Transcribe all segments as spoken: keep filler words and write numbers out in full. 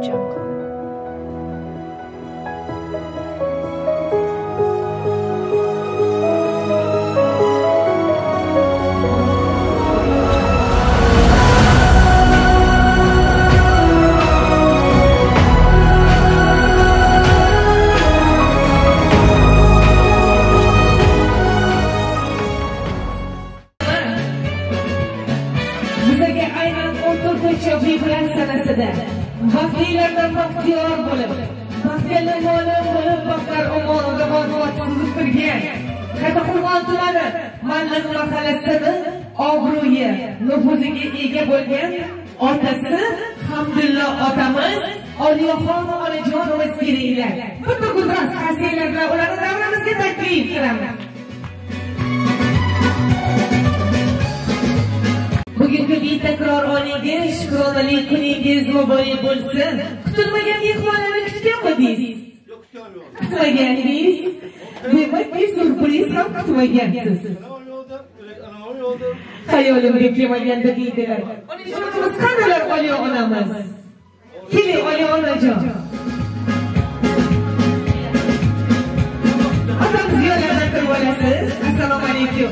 Vaktilerden baktiyar bo'lib, baxtli mo'lim bo'lib, baxtlar omonida manfaatсizlik qilgan. Kattaqo'rg'on tumani Mallik mahallasida obro'yi, nufuziga ega bo'lgan otasi Hamdulla otamiz Oliyaxon onajonimiz kelinglar. Bitta gulraz qasiylar bilan ularni davramizga taklif qilamiz. Bugungi bir takror oningiz, shukronali kuningiz muborak bo'lsin. Kutilmagan mehmonlarni kutganmidingiz? Yo'q, kutganman. Kutmagandingiz? Demakki surpriz ham kutmagansiz. Hayolimga kelmaganda deydilar. Onajonimiz qandalar Oliya onamiz? Keling Oliya onajon. Otamiz yo'llardan kirib olasiz. Assalomu alaykum.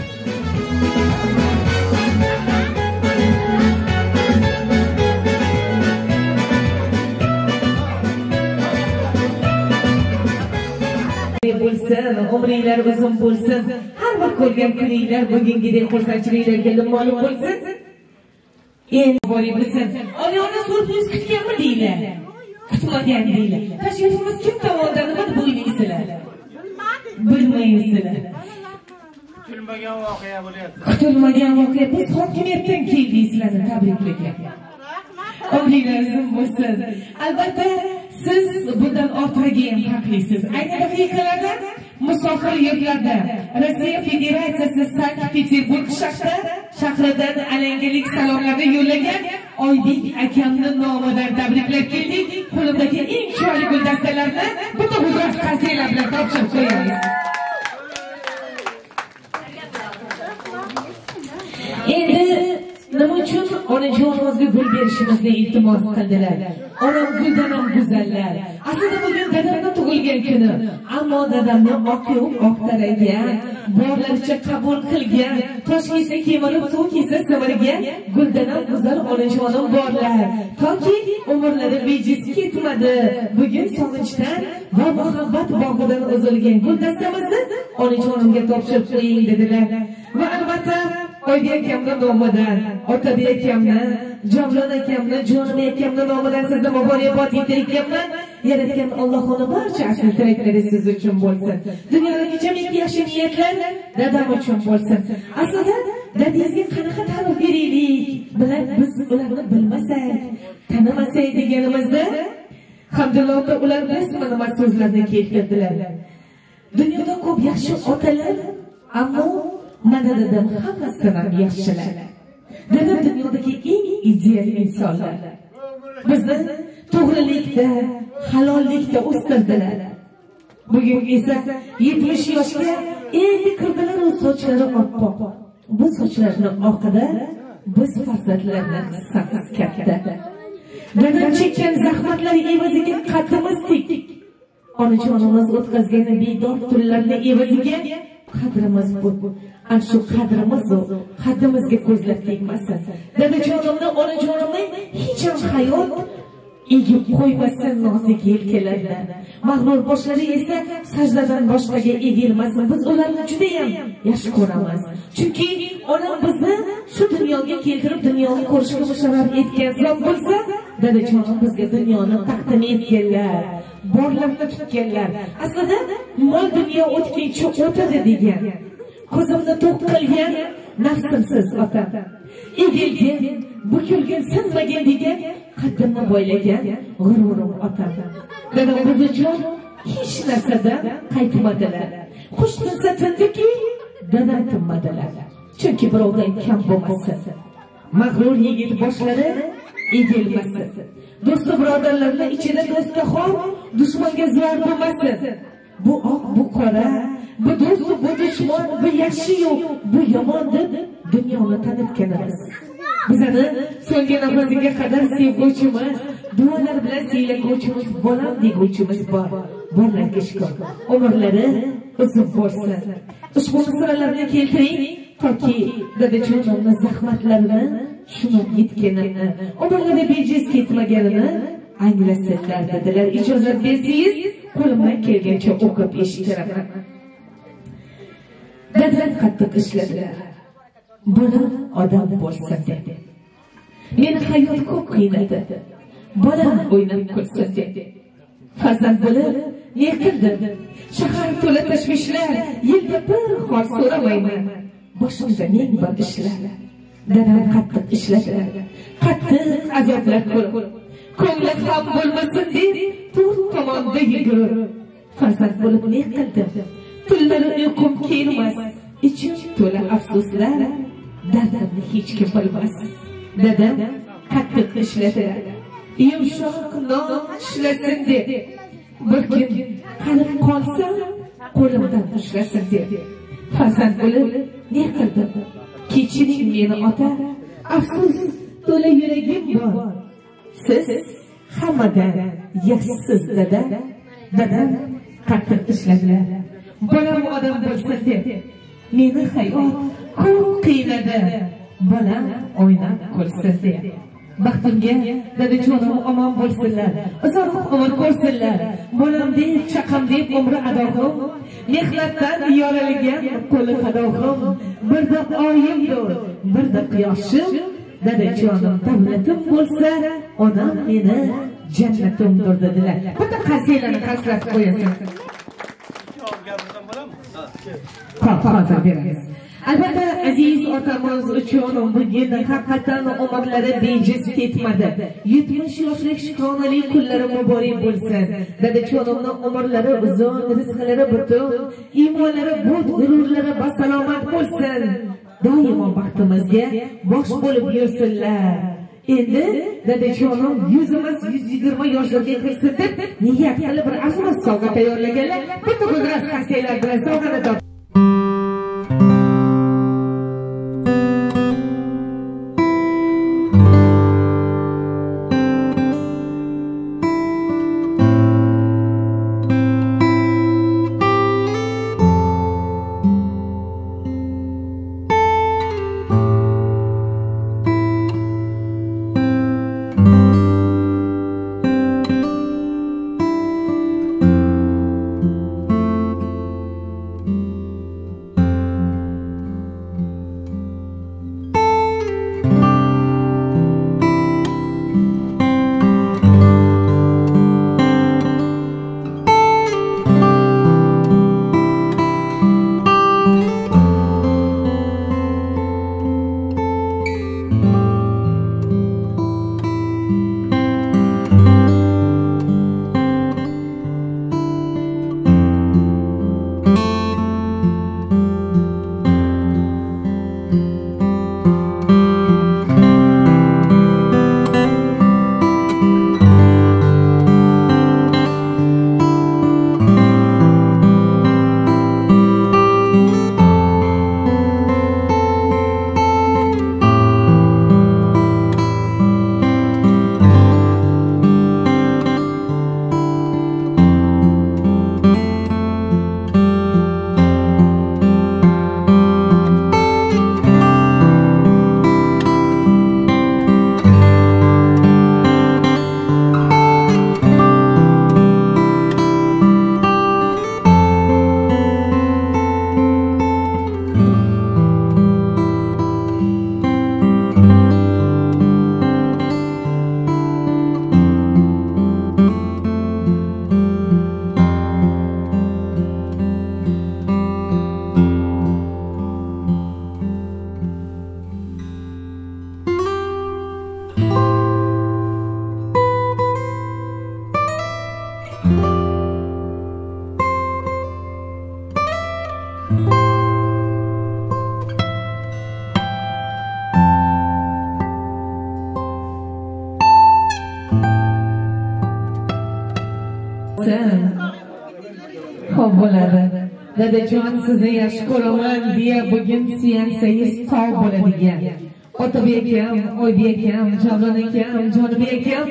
bo'lsin, umringlar uzun bo'lsin. Har bir ko'rgan kuninglar bugungidek xursandchiliklarga limonli bo'lsin. Endi bori bilsin. Onajon surpriz kutganmi deylar? Kutmagan deylar. Tashrifimiz kim tomonidan nima deb o'ylaysizlar? Bilmaysizlar. Kutilmagan voqea bo'lyapti. Kutilmagan voqea. Biz hokimiyatdan keldik sizlarni tabriklaga. Umringlar uzun bo'lsin. Albatta siz bundan ortig'iga ham haqlisiz. Ayni daqiqalarda musofir yurtlarda Rossiya Federatsiyasi Sankt-Peterburg shahri shahridan alangalik salomlarni yo'llagan Oybek akamni nomidan tabriklab keldik. Qo'limdagi eng chiroyli guldastalarni bitta gulraz qasiylar bilan topshirib qo'yamiz. Endi nima uchun onajonimizga gul berishimizni iltimos qildilar? Onam guldan ham go'zallar. Aslida bugun dadamning tug'ilgan kuni, ammo dadamni oq yo'q oq taragan, borlaricha qabul qilgan, tosh kiysa kemirib, suv kiysa simirgan guldan ham go'zal onajonim borlar. Toki umrlari bejiz ketmadi. Bugun sog'inchdan va muhabbat bog'idan uzilgan guldastamizni onajonimga topshirib qo'ying dedilar. Va albatta Oybek akamni nomidan, Otabek akamni, Jamlon akamni, Jonim akamni nomidan sizni muborakbod etayapman. Yaratgan Allohning barcha asl tilaklari siz uchun bo'lsin. Dunyodagi jamiki yaxshi niyatlar dadam uchun bo'lsin. Aslida dadangizga qanaqa ta'rif beraylik? Bilan biz ularni bilmasak, tanimasak deganimizda Hamdulla ota ular bilan nima so'zlarni keltirdilar. Dunyoda ko'p yaxshi otalar, ammo mana dadam hammasidan yaxshilar. Dadam dunyodagi eng ideal insonlar. Bizni to'g'rilikda, halollikda o'stirdilar. Bugun esa yetmish yoshga endi kirdilar u sochlari oppoq. Bu sochlarning oqida biz farzandlarning hissamiz katta. Dadam chekkan zahmatlar evaziga qaddimiz tik. Onajonimiz o'tkazgan bedor tunlarning evaziga qadrimiz bu. Ana shu qadrimiz qaddimizga ko'zlab tegmasin. Dadajonimni, onajonimni hech ham hayot egib qo'ymasin nozik yelkalardan. Mag'rur boshlari esa sajdadan boshqaga egilmasin. Biz ularni juda ham yaxshi ko'ramiz. Chunki onam bizni shu dunyoga keltirib, dunyoni ko'rishga musharraf etgan zot bo'lsa, dadajonim bizga dunyoni taqdim etganlar. Borlarni tutganlar. Aslida mol dunyo o'tkinchi o'tadi degan. Ko'zimni to'q qilgan nafsimsiz otam. Egilgan, bukilgan, sinmagan degan qaddimni boylagan g'ururim otam. Dadam biz uchun hech narsadan qaytmadilar. Xush tinsa tindiki, dadam tinmadilar. Chunki birovdan kam bo'lmasin. Mag'rur yigit boshlari egilmasin. Do'sti birodarlarning ichida do'staxon, dushmanga zo'r bo'lmasin. Bu oq, bu qora, bu do'st, bu dushman, bu yaxshi yo'q, bu yomon deb dunyoni tanitganimiz. Bizani so'nggi nafasiga qadar sevguvchimiz, duolar bilan siylakovchimiz bolam deguvchimiz bor. Borlarga shukr. Umrlari uzun bo'lsin. Ushbu misralarni keltiring toki dadajonimni zahmatlarini tushunib yetganini, umrlari bejiz ketmaganini anglasinlar dedilar. Ijozat bersangiz, qo'limdan kelgancha o'qib eshitiraman. Dadam qattiq ishladilar. Bolam odam bo'lsin dedi. Meni hayot ko'p qiynadi. Bolam o'ynab kulsin dedi. Farzand bo'lib, ne qildim? Shahar to'la tashvishlar, yilda bir hol so'ramayman. Boshimda ming bir ishlar. Dadam qattiq ishladilar. Qattiq azoblar ko'rib, ko'ngli ham bo'lmasin deb, to'rt tomonda yugurib. Farzand bo'lib ne qildim? Tunlari uyqum kelmas, ichim to'la afsuslar, dardimni hech kim bilmas. Dadam qattiq ishladilar. Yumshoq non ishlasin deb, bir kun qalb qolsa, qo'limdan ushlasin deb. Farzand bo'lib ne qildim? Kechiring meni ota, afsus to'la yuragim bor. Siz hammadan yaxshisiz dada. Dadam qattiq ishladilar. Bolam odam bo'lsin deb, meni hayot ko'p qiynadi. Bolam o'ynab kulsin deb. Baxtimga dadajonim omon bo'lsinlar, uzoq umr ko'rsinlar. Bolam deb, chaqam deb umri adoqim, mehnatdan yoralgan qo'li qadoqim. Birda oyimdir, birda quyoshim, dadajonim davlatim bo'lsa, onam meni jannatimdir dedilar. Bitta qasidalarni qaslab qo'yasan. Hozir beramiz. Albatta aziz otamiz uchun bugun haqiqatan umrlari bejiz ketmadi. yetmish yoshlik shikonali kunlari muborak bo'lsin. Dadajonimning umrlari uzun, rizqlari butun, iymonlari bot, g'ururlari basalomat bo'lsin. Doimo baxtimizga bosh bo'lib yursinlar. Endi dadajonim yuz emas yuz yigirma yoshlarga kirsin deb niyat qilib bir aziz sovg'a tayyorlaganlar. Bitta g'udras qasiylar bilan sovg'ani top. Xo'p bo'ladi. Dadajon sizni yaxshi ko'raman deya bugun suyansangiz tog' bo'ladigan. Otabek akam, Oybek akam, Javlon akam, Jonibek akam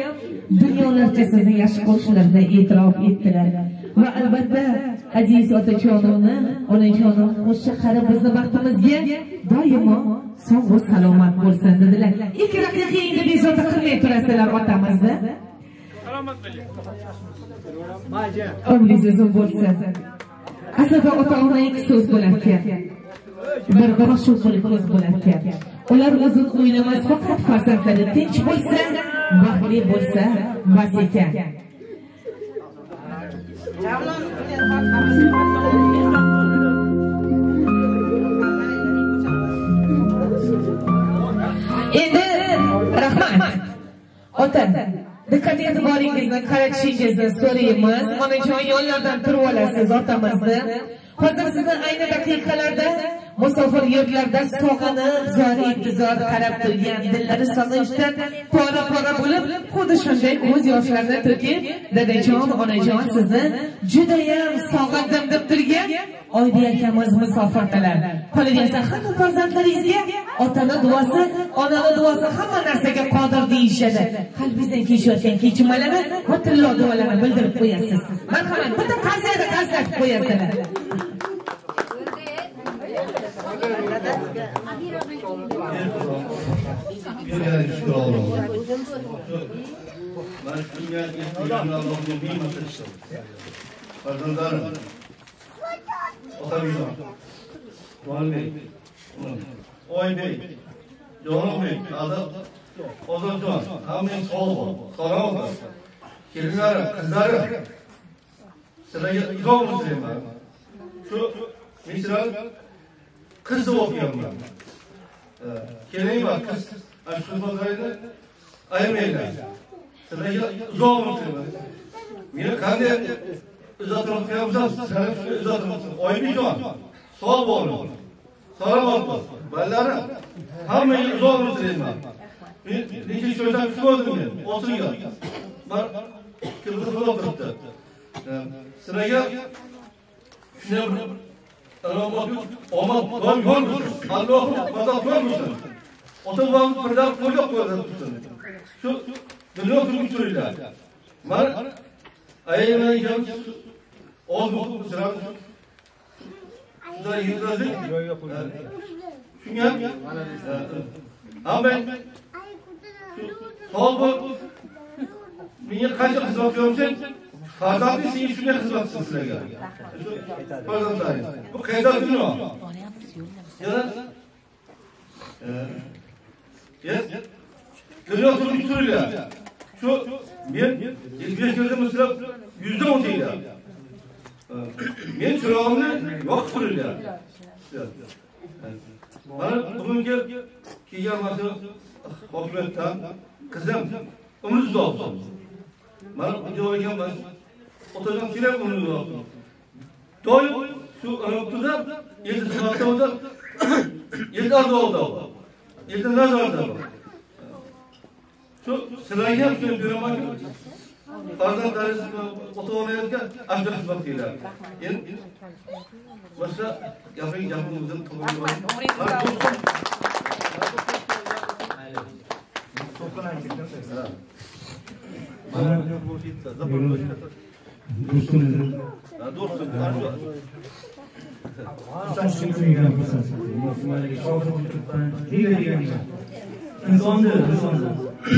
dunyolarcha sizni yaxshi qo'shiqlarni e'tirof etdilar. Va albatta aziz otajonim, onajonim qo'shiq qari bizni baxtimizga doimo sog' va salomat bo'lsin dedilar. Ikki daqiqa endi bezovta qilmay turasizlar otamizni. Salomat bo'ling. Umringiz uzun bo'lsin. Aslida ota-ona ikki so'z bo'larkan. Bir biri shu ko'z bo'larkan. Ular o'zini o'ylamas, faqat farzandlari tinch bo'lsa, baxtli bo'lsa, bas ekan. Endi rahmat. Ota, diqqat e'tiboringizni qaratishingizni so'raymiz. Onajon yo'llardan turib olasiz otamizni. Hozir sizni ayni daqiqalarda musofir yurtlarda sog'inib, zor intizor qarab turgan dillari sog'inchdan pora-pora bo'lib, xuddi shunday ko'z yoshlarini to'kib, dadajon, onajon sizni judayam sog'indim deb turgan Oybiy akamiz musofirdalar. Qolaversa hamma farzandlaringizga otaning duosi, onaning duosi hamma narsaga qodir deyishadi. Qalbingizdan kechayotgan kechirmalarni va tillo duolarni bildirib qo'yasiz. Marhamat, bitta qasida qasdab qo'yasizlar. Bir şükür Allah'ım. Ben şükür Allah'ım Allah'ım bir matıştım. Pardonlarım. Otabildim. Doğan Bey. Oy Bey. Yoğun Bey. Adı. Ozan Doğan. Hamdin sol ol. Sonra oldu. Gelinlerim, kızlarım. Sıraya izah olmasayım ben. Şu mesela kız da okuyorum ben. Kelime var, kız aşkı pazarıyla ayırmayla. Sırayla zor mutluyum. Mine kendi uzatmak yapacağız, sen uzatmasın. Oymayacağım. Sol boğulur. Sonra olmaz. Balları hamıyla zor mutluyum ben. Niçin sözden kısmadım ben. Otuz yıl. Ben Kıbrıs'ta oturttu. Sıraya şuna Allah'ım, Allah'ım, var var mısın? Allah'ım, vadat var mısın? Otoban pırdar koyup koyup Şu dünya oturup duruyorlar. Var, ayağına yiyeceğim. Oldu, sıra. Şurada yıldızı. Şunu yap. Ama ben sol bu. Beni kaç yıl hizmet görmüşsün? Fazlatlı senin şuna hizmetsin sıraya. Pardon dayı. Bu kayda değil mi o? Ya da ya dünya oturup duruyorlar. Şu ben yetmiş beş yılda mesela yüzde on değil ya. Ben çırağımda vakit duruyorlar. Bana bugünkü ki yarması hükümetten kızım umurunuzda olsun. Bana bu cevabı ben oturacağım silah umurunuzda olsun. Doyum şu anıklıda yedi sıfatı oldu. Yedi adı oldu. Yedi nazarda oldu. Şu sırayı şöyle bir ama bazen tarih otomobilde aşağı sıfat değil. Yani başka yapayım yapımızın topluluğu var. Dostum. Dostum. İnsonda, insonda.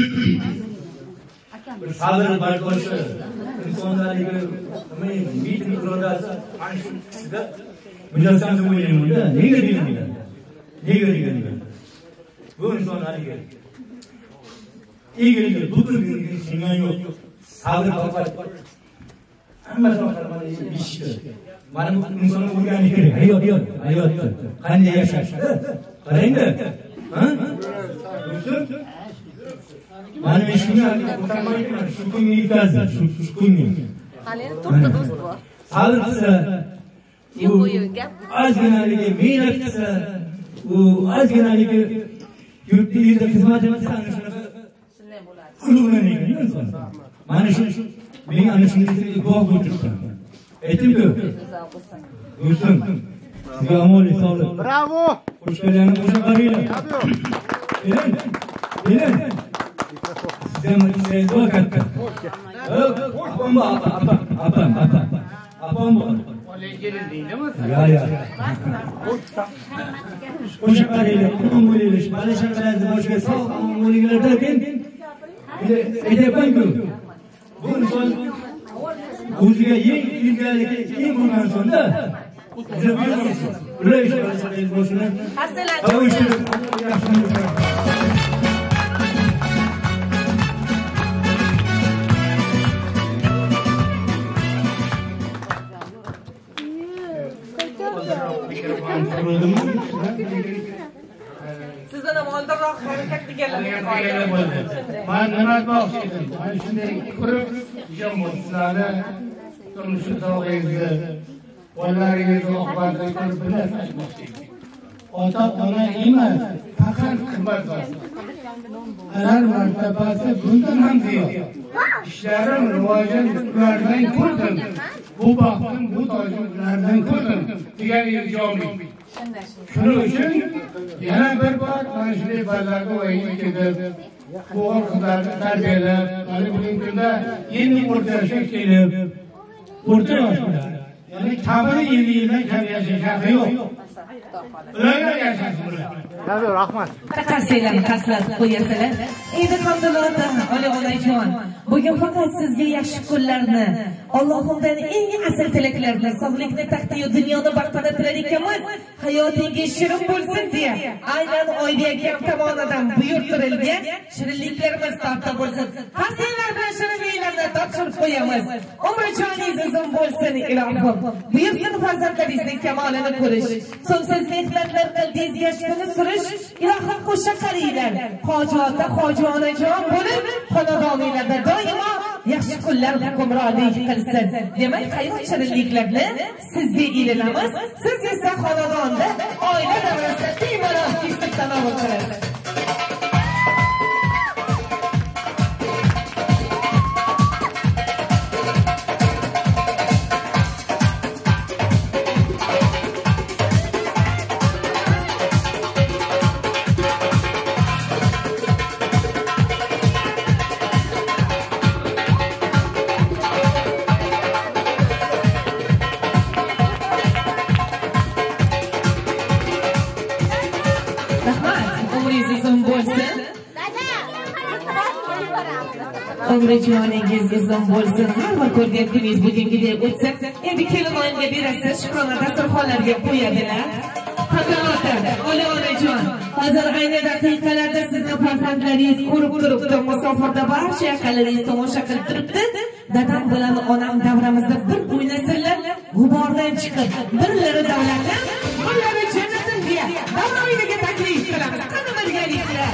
Sabır bardoshi, insonlarga men miting irodasi ana shunda mujassam deb o'ylayman-da. Nega deganman? Nega deganman? Bu insonlarga egildi, bukildi, singan yo'q. Sabr toqat. Hammasini qarmani bishdi. Mana bu insonni o'rganish kerak. Hayot, hayotda qanday yashash? Qarang-da. Ha? Do'stim, mana shunga o'tamayman, shu kunga yetkazdi, shu kunga. Hali to'rtta do'st bor. Sabr qilsa, Yo'q bo'yi gap. Ozginaligi mehnat qilsa, u ozginaligi yurtingizda xizmat qilsa, Shunday bo'ladi. ulug'lanadigan inson. Mana shu men ana shunday guvoh bo'lib turibman. Aytdim-ku. Do'stim, sizga omonlik, sog'lik. Bravo! Xush kelganingiz uchun qaranglar. Keling. Keling. Sizga duo katta. Apam apam apam apam apam bu. Ya ya. Hoca karıyla kumum buluyormuş. Barışan karardı başka sağ kumum buluyorlar derken edep gör. Bu son Uziga yeng ilgili eng bundan sonra bize buyurmuyorsun. Öyle iş barışan boşuna. Hava işi yaxshi. Sizdan ham oldinroq harakat qilganlar. Men nima aytmoqchi edim? Mana shunday ko'rib jamoatlarni turmushi tog'ingizni, bolalaringizni oqibatini ko'rib bilasiz aytmoqchi edim. Ota ona emas, faqat qimmat bor. Ular martabasi bundan ham ziyod. İşlerim rivojin ulardan ko'rdim. Bu baxtim, bu tojim ulardan ko'rdim. degan ijobiy. Shuning uchun yana bir bor mana shunday bolalarga o'yinga ketib, o'g'il qizlarni tarbiyalab, mana bugungi kunda endi o'rta yoshga kelib, o'rta yoshlar, ya'ni kamida ellik yildan kam yashash haqqi yo'q. Ularga yashash bular. Tabii rahmat. Taqasiylarni taslatib qo'yasizlar. Endi alhamdulillah, oli onajon. Bugun faqat sizga yaxshi kunlarni, Allohimdan eng asl tilaklarni, sog'likni, taqdiyu dunyoni baxtini tilar ekanmiz. Hayotingiz shirin bo'lsin deya, aynan Oybiya akam tomonidan buyurtirilgan shirinliklarimiz taqdim bo'lsin. Qasiylar bilan shirinliklarni topshirib qo'yamiz. Umrjoningiz uzun bo'lsin ilohim. Buyursin farzandlaringizning kamolini ko'rish. So'ngsiz mehnatlar qildingiz, yashini surish, ilohim qo'sha qariylar. Hoji ota, hoji onajon bo'lib, xonadoningizda doimo yaxshi kunlar hukmronlik qilsin. Demak, hayot shirinliklarni sizga ilinamiz. Siz esa xonadonda oila davrasida bemalol kesib tanovul qilasiz. Umrjoningiz uzun bo'lsin. Har ko'rgan kuningiz bugungidek o'tsa, endi kelin oyimga berasiz, shukrona dasturxonlarga qo'yadilar. Qadrlatim, oli onajon, hozir ayni daqiqalarda sizni farzandlaringiz ko'rib turibdi, musofirda barcha yaqinlaringiz tomosha qilib turibdi. Dadam bilan onam davramizda bir o'ynasinlar, g'ubordan chiqib, birlari davlatdan, birlari jannatdan deya davroviga taklif qilamiz. Qani birgaliklar.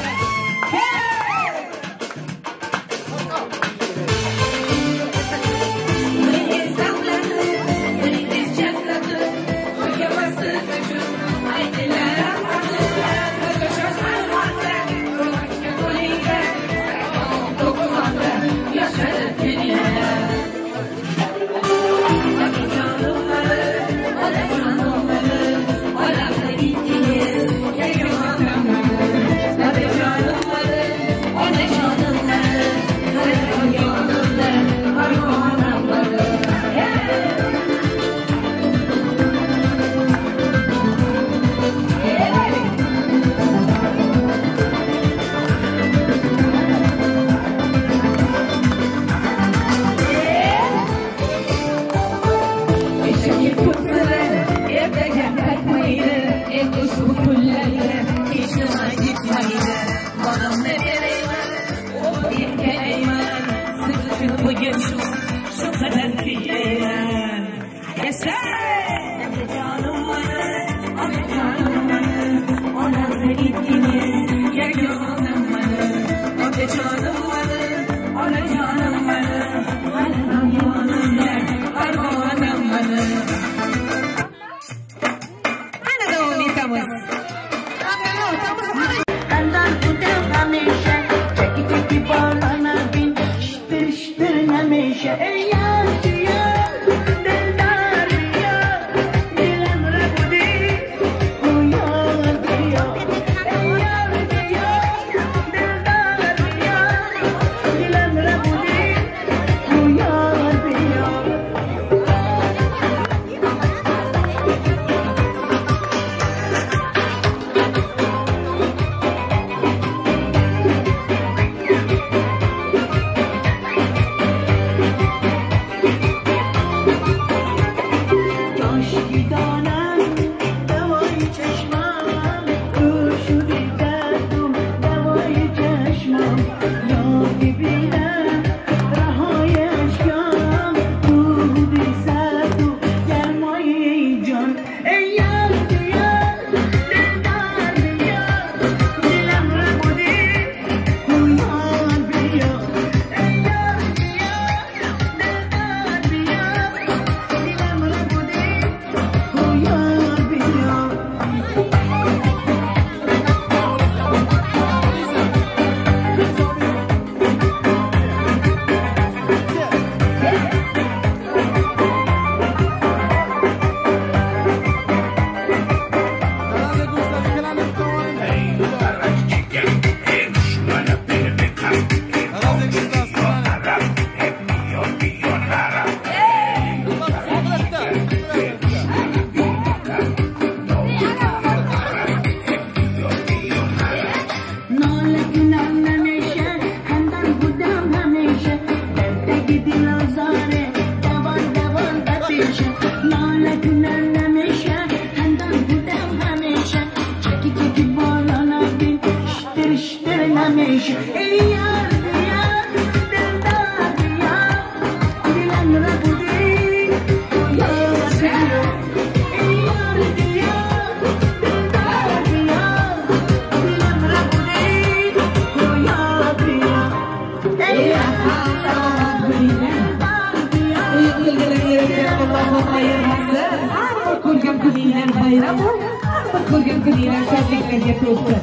Salomat bo'linglar. Uyat qilganlaringizga Alloh ayirmasin. Har bir ko'rgan kuninglar bayram bo'lsin. Har bir ko'rgan kuninglar shodliklarga to'lsin.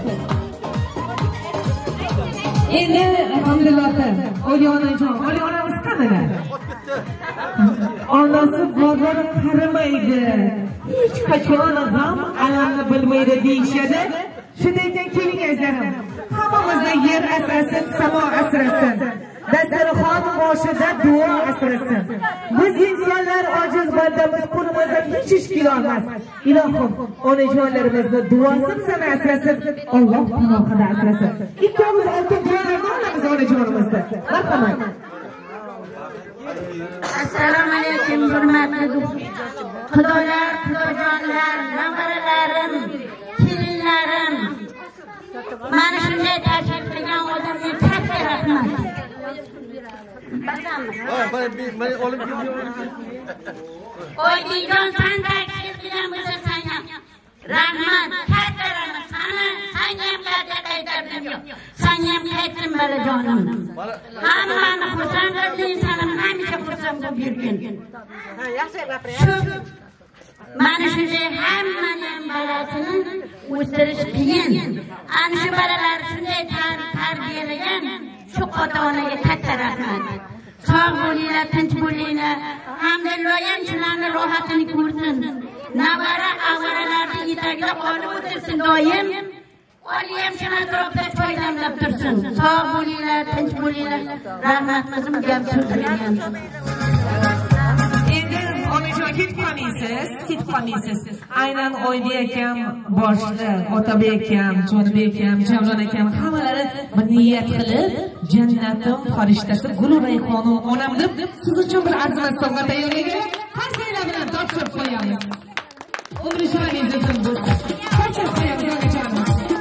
Endi alhamdulillah Olyonajon, Olyonamiz qanaqa? Onasi bozori qarimaydi. Hech qachon g'am alamni bilmaydi deyishadi. Shundan keling azizlarim. Hammamizni yer asrasin, samo asrasin. Dasturxon boshida duo asrasin. Biz insonlar ojiz bandamiz, qo'limizdan hech ish kelolmas. Ilohim, onajonlarimizni duosi bizani asrasin, Alloh panohida asrasin. Ikkimiz oltin duolarni olamiz onajonimizdan. Marhamat. Assalomu alaykum hurmatli xudolar, xudojonlar, navaralarim, kelinlarim. Mana shunday tashrif qilgan odamga katta rahmat. Oydijon san tashrif qilgan bo'lsa sanga rahmat, katta rahmat. Sana sanga ham katta aytdim yo'q. Sanga ham aytdim balajonim. Hammani xursand qilding, sana hamisha xursand bo'lib yurgin. Ha, yaxshi gapiryapsiz. Mana shunday hammani ham balasini o'stirish qiyin. Ana shu balalar shunday tarbiyalagan shu ota-onaga katta rahmat. Sog' bo'linglar, tinch bo'linglar. Alhamdulillah ham shularni rohatini ko'rsin. Navara avaralarning yetagida qolib o'tirsin doim. Oli ham shu atrofda choy damlab tursin. Sog' bo'linglar, tinch bo'linglar. Rahmat qizim, gap so'zlagan. Onajon ketib qolmaysiz, ketib qolmaysiz. Aynan Oydi akam boshli, Otabek akam, Jonibek akam, Jamlon akam hammalari bir niyat qilib, jannatim farishtasi Gulray xonim onam deb siz uchun bir arzimas sovg'a tayyorlagan. Qarsanglar bilan topshirib qo'yamiz. Umri sho'ringiz uchun bo'lsin. Topshirib qo'yamiz onajonim.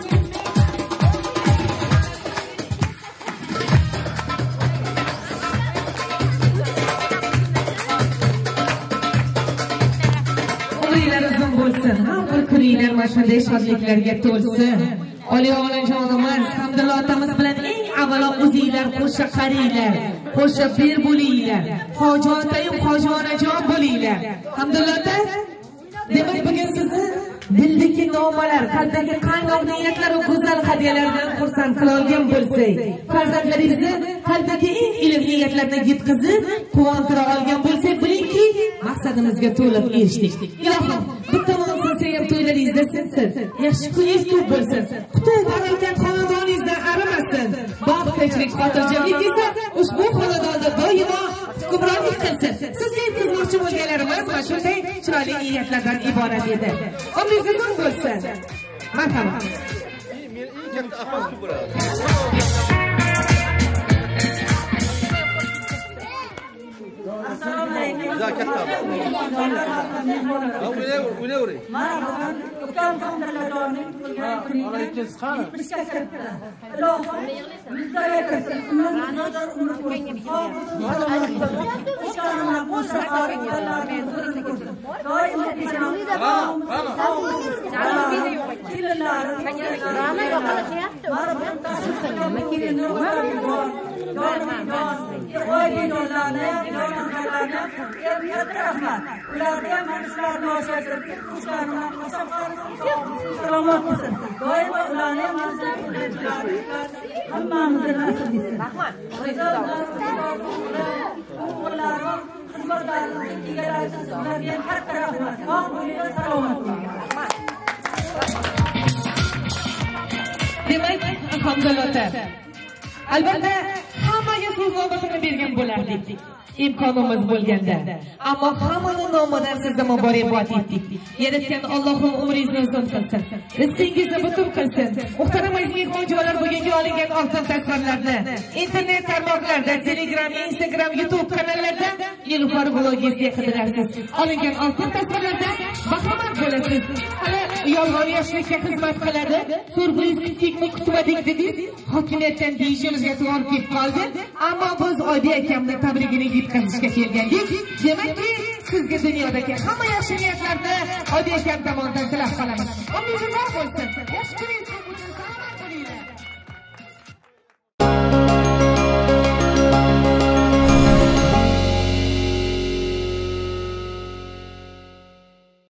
Har bir kuninglar mana shunday shodliklarga to'lsin. Oliy onajonimiz Hamdullo otamiz bilan eng avvalo o'zinglar qo'sha qaranglar, qo'sha ber bo'linglar. Hojotayim hojonajon bo'linglar. Hamdullo ota, demak bugun sizni dildagi nomalar, qalbdagi qaynoq niyatlar va go'zal hadyalardan xursand qila olgan bo'lsak, farzandlaringizni qalbdagi eng iliq niyatlarni yetkazib, quvontira olgan bo'lsak, bilingki, maqsadimizga to'liq erishdik. Ilohim, bitta bo'lsa ham to'ylaringizda sinsin, yaxshi kuningiz ko'p bo'lsin, qutuq barakat xonadoningizdan arimasin, baxt, tinchlik, xotirjamlik esa ushbu xonadonda doimo hukmronlik qilsin. Sizga yetkazmoqchi bo'lganlarimiz mana shunday chiroyli niyatlardan iborat edi. Umringiz uzun bo'lsin. Marhamat. Assalomu alaykum. Mana bugun ukam Hamdulloning tug'ilgan kunida yetmish ga kiribdi. Ilohim yuzlarga kirsin. Umrlar umr ko'rsin. Ukamni qo'sha qarorlarni ko'rsin. Doim demak, alhamdulillah. Albatta, hammaga so'z navbatini bergan bo'lardik, imkonimiz bo'lganda. Ammo hammaning nomidan sizga muborakbod etdik. Yaratgan Allohim umringizni uzun qilsin, rizqingizni butun qilsin. Muhtaram aziz mehmonjolar, bugungi olingan oltin tasvirlarni internet tarmoqlarda, Telegram, Instagram, YouTube kanallarda Nilufar vlogiga qidirasiz. Olingan oltin tasvirlarda bahramand bo'lasiz. Hali yolg'on yoshlikka xizmat qiladi. Surpriz kichikni kutmadik dedik. Hokimiyatdan deyishimizga to'g'ri kelib qoldi. Ammo biz Oydi akamni tabrigini yetkazishga kelgandik. Demakki, sizga dunyodagi hamma yaxshi niyatlarni Oydi akam tomonidan tilab qolaman. Umringiz uzoq bo'lsin. Yaxshi kuningiz